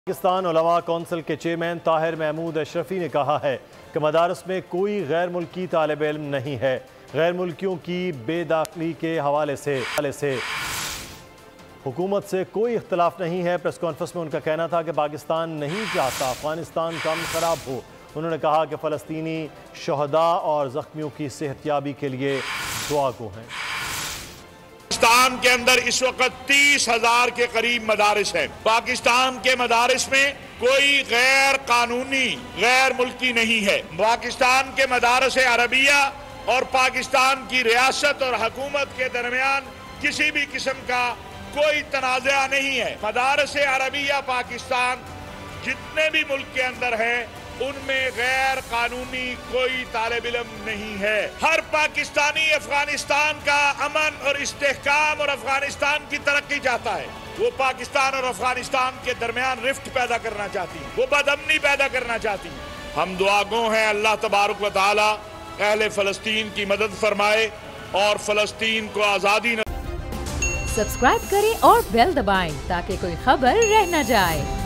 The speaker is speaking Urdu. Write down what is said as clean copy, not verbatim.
پاکستان علماء کونسل کے چیئرمین طاہر محمود اشرفی نے کہا ہے کہ مدارس میں کوئی غیر ملکی طالب علم نہیں ہے۔ غیر ملکیوں کی بے داخلی کے حوالے سے حکومت سے کوئی اختلاف نہیں ہے۔ پریس کانفرنس میں ان کا کہنا تھا کہ پاکستان نہیں چاہتا افغانستان کا امن خراب ہو۔ انہوں نے کہا کہ فلسطینی شہداء اور زخمیوں کی صحت یابی کے لیے دعا گو ہیں۔ پاکستان کے اندر اس وقت 30,000 کے قریب مدارس ہیں۔ پاکستان کے مدارس میں کوئی غیر قانونی غیر ملکی نہیں ہے۔ پاکستان کے مدارس عربیہ اور پاکستان کی ریاست اور حکومت کے درمیان کسی بھی قسم کا کوئی تنازع نہیں ہے۔ مدارس عربیہ پاکستان جتنے بھی ملک کے اندر ہیں ان میں غیر قانونی کوئی طالب علم نہیں ہے۔ ہر پاکستانی افغانستان کا امن اور استحکام اور افغانستان کی ترقی چاہتا ہے۔ وہ پاکستان اور افغانستان کے درمیان رفٹ پیدا کرنا چاہتی ہے، وہ بدامنی پیدا کرنا چاہتی ہے۔ ہم دعا گو ہیں اللہ تبارک و تعالی اہل فلسطین کی مدد فرمائے اور فلسطین کو آزادی نہ۔ سبسکرائب کریں اور بیل دبائیں تاکہ کوئی خبر رہ نہ جائے۔